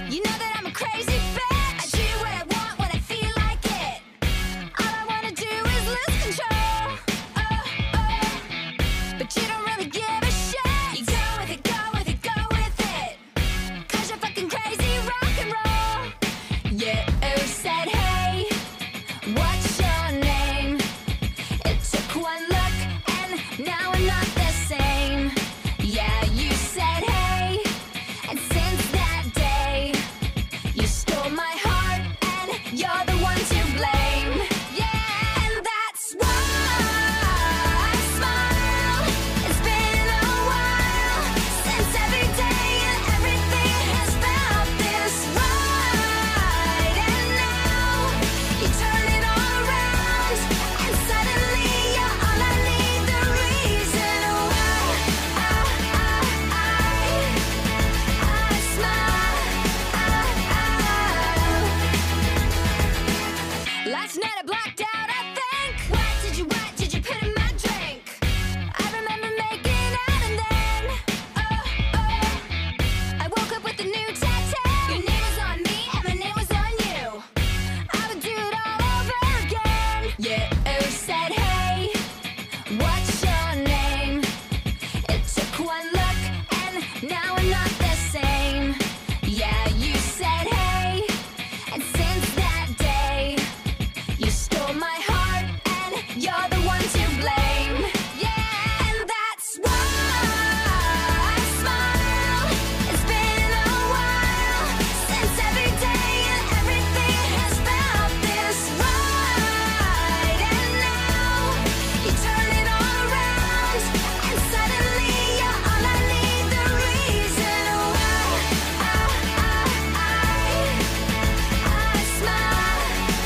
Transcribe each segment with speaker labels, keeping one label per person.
Speaker 1: You know that I'm a crazy bitch. I do what I want when I feel like it. All I wanna do is lose control. But you don't really give a shit. You go with it, go with it, go with it. 'Cause you're fucking crazy rock and roll. You said, hey, what's your name? It took one look and now we're not the same. Yeah, you said, hey, and since that day, you stole my heart and you're the one to blame. Yeah, and that's why I smile. It's been a while since every day and everything has felt this right. And now you turn it all around and suddenly you're all I need, the reason why I smile. Last night I blacked out, I think. What did you put in my drink? I remember making out and then I woke up with a new tattoo. Your name was on me and my name was on you. I would do it all over again. You said, hey, what's your name? It took one look and now we're not the same. Yeah, you said, hey, and since that day, you stole my heart and you're the one to blame. Yeah, and that's why I smile. It's been a while since every day and everything has felt this right. And now you turn it all around and suddenly you're all I need, the reason why I smile.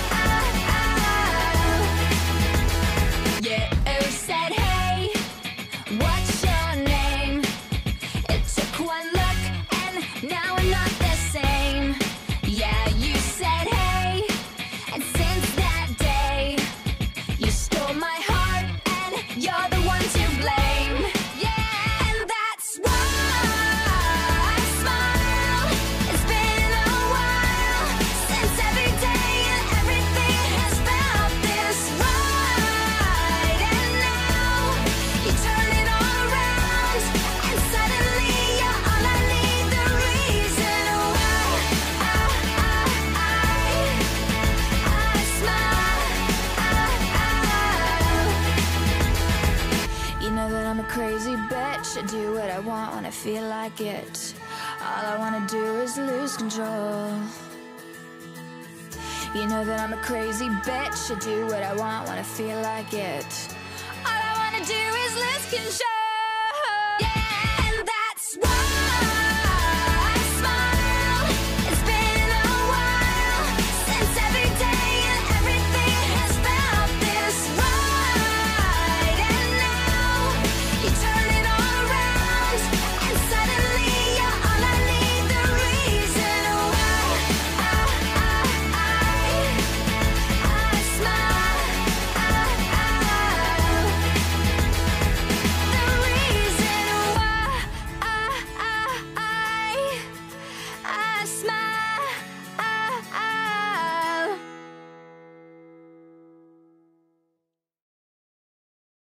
Speaker 1: You said, hey, what's your name? It took one look and now we're not the same. Yeah, you said, hey, and since that day, you stole my heart and you're the one to blame. Yeah, and that's why I smile. It's been a while since every day and everything has felt this right. And now you turn it all around and suddenly you're all I need, the reason why I smile. You know that I'm a crazy bitch. I do what I want when I feel like it. All I wanna do is lose control. You know that I'm a crazy bitch. I do what I want when I feel like it. All I wanna do is lose control.